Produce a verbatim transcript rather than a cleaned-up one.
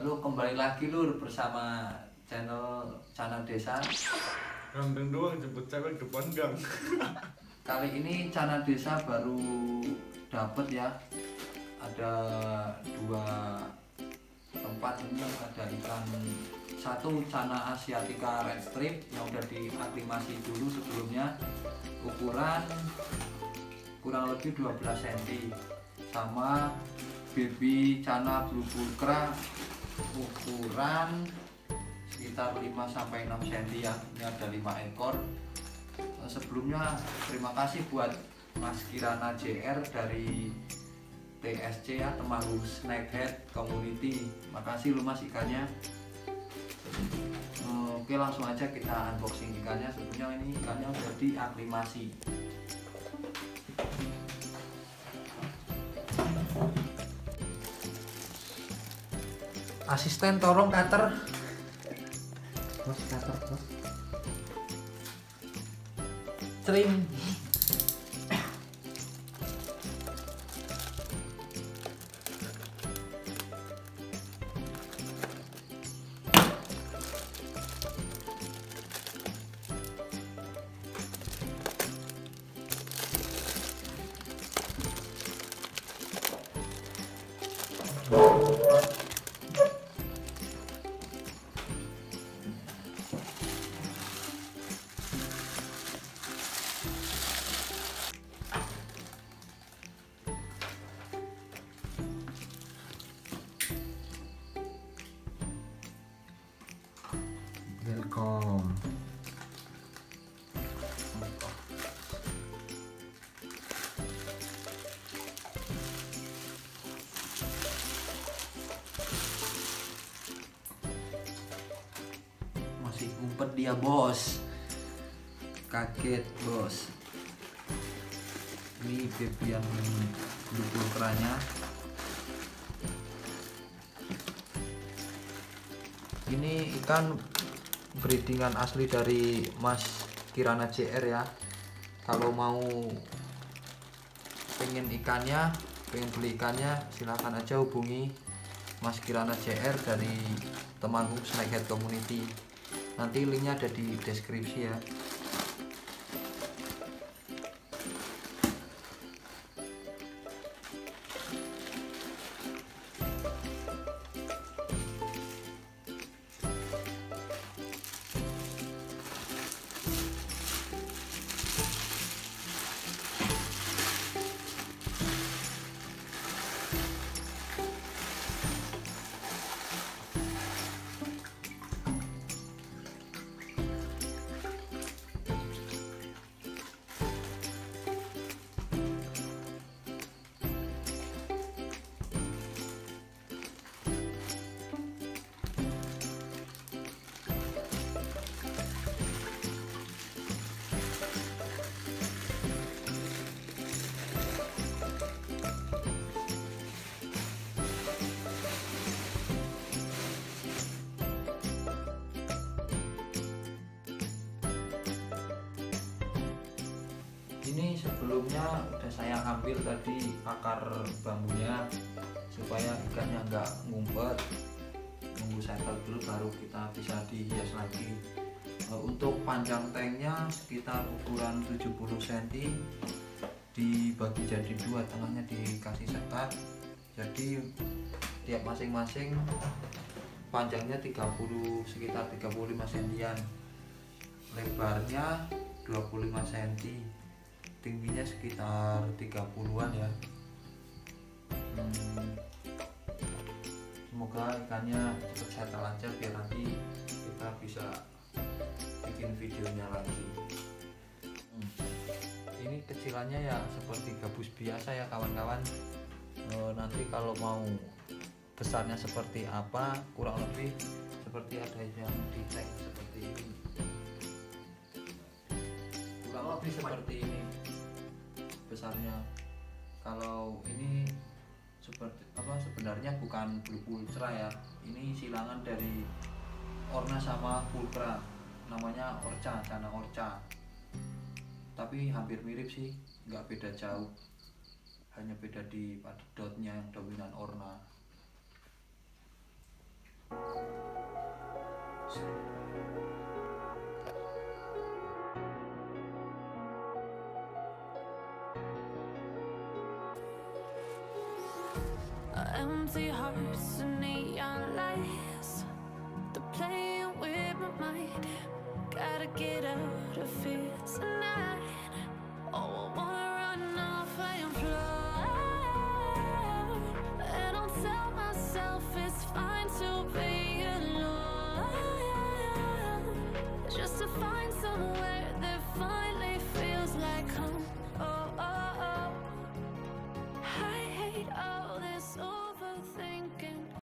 Halo, kembali lagi Lur bersama channel channel desa. Ganteng doang jemput cewek depan gang. Kali ini channel desa baru dapet ya. Ada dua tempat ini, ada ikan satu Channa asiatica red strip yang udah diaklimasi dulu sebelumnya, ukuran kurang lebih dua belas sentimeter, sama baby Channa blue pulcra ukuran sekitar lima sampai enam sentimeter ya. Ini ada lima ekor. Sebelumnya terima kasih buat Mas Kirana J R dari T S C ya, Temanggung Snakehead Community. Makasih lu Mas ikannya. Oke, langsung aja kita unboxing ikannya. Sebelumnya ini ikannya udah diaklimasi. Asisten tolong cutter. Bos cutter bos. Trim. Welcome. Masih ngumpet dia bos. Kaget bos. Ini baby yang blue pulcranya. Ini ikan breedingan asli dari Mas Kirana J R ya. Kalau mau pengen ikannya, pengen beli ikannya, silahkan aja hubungi Mas Kirana J R dari Temanggung Snakehead Community. Nanti linknya ada di deskripsi ya. Ini sebelumnya udah saya ambil tadi akar bambunya supaya ikannya nggak ngumpet. Nunggu settle dulu baru kita bisa dihias lagi. Untuk panjang tanknya sekitar ukuran tujuh puluh sentimeter, dibagi jadi dua, tengahnya dikasih sekat. Jadi tiap masing-masing panjangnya tiga puluh, sekitar tiga puluh lima sentimeter, lebarnya dua puluh lima sentimeter, tingginya sekitar tiga puluhan ya. hmm, Semoga ikannya cepat settle aja biar nanti kita bisa bikin videonya lagi. hmm. Ini kecilannya ya seperti gabus biasa ya kawan-kawan. e, Nanti kalau mau besarnya seperti apa, kurang lebih seperti ada yang di tag seperti ini, kurang lebih seperti ini besarnya. Kalau ini seperti apa, sebenarnya bukan blue pulcra ya, ini silangan dari orna sama pulcra, namanya orca, Channa orca, tapi hampir mirip sih, nggak beda jauh, hanya beda di pada dotnya yang dominan orna. Empty hearts and neon lights, they're playing with my mind. Gotta get out of here tonight.